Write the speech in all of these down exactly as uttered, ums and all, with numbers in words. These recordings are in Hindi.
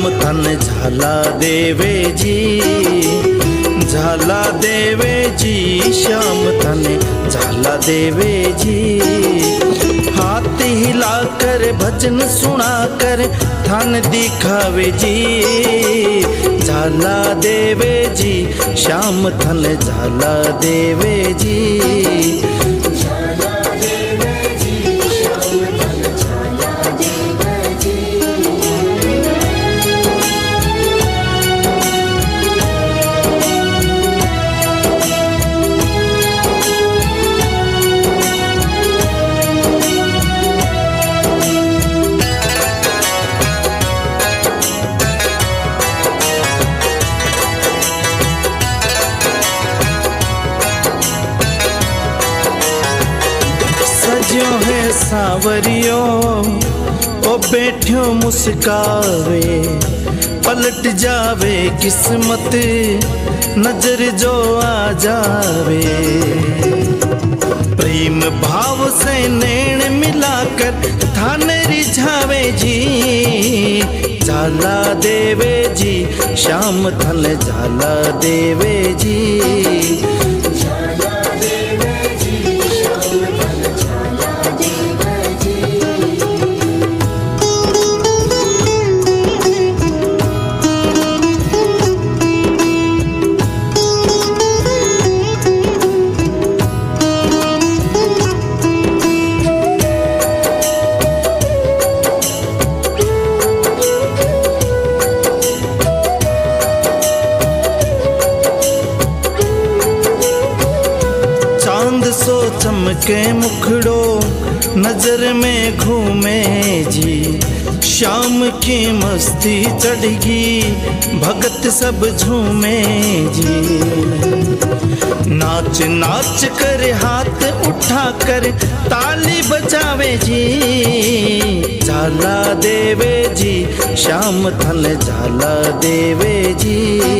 श्याम थन झाला देवे जी, झाला देवे जी श्याम थन झाला देवे जी। हाथ हिला कर भजन सुना कर थन दिखावे जी, झाला देवे जी श्याम थन झाला देवे जी। सजो है सावरियो ओ बैठो मुस्कावे, पलट जावे किस्मत नजर जो आ जावे। प्रेम भाव से नैन मिलाकर थाने रिझावे जी, झाला देवे जी श्याम थन झाला देवे जी। चांद सो चमके मुखड़ो नजर में घूमे जी, शाम की मस्ती चढ़गी भगत सब झूमे जी। नाच नाच कर हाथ उठा कर ताली बजावे जी, झाला देवे जी श्याम थन झाला देवे जी।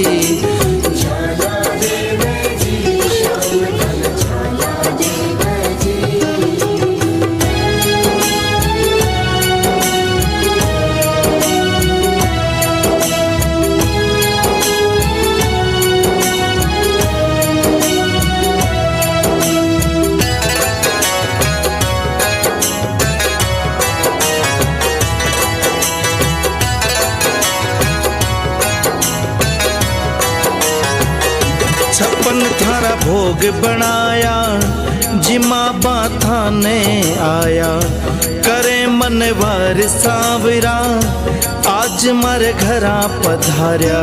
छप्पन थारा भोग बनाया जिमा बाथा ने आया, करे मनवार सावरा आज मर घरा पधार्या।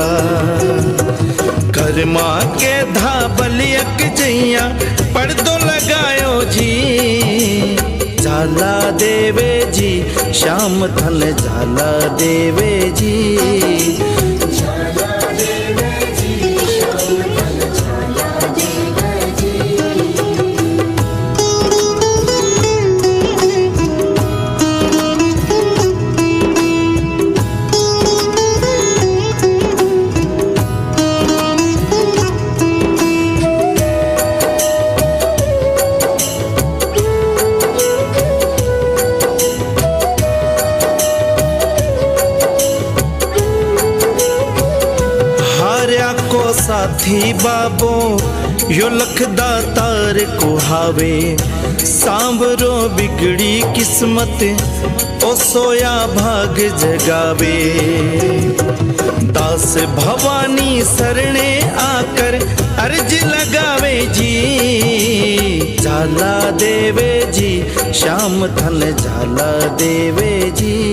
कर्मा के धाबलियक जैया पर्दो लगायो जी, झाला देवे जी श्याम थन झाला देवे जी। को साथी बाबो यो लखदा तार को हावे, सांवरो बिगड़ी किस्मत ओ सोया भाग जगावे। दास भवानी सरणे आकर अर्ज लगावे जी, झाला देवे जी श्याम थन झाला देवे जी।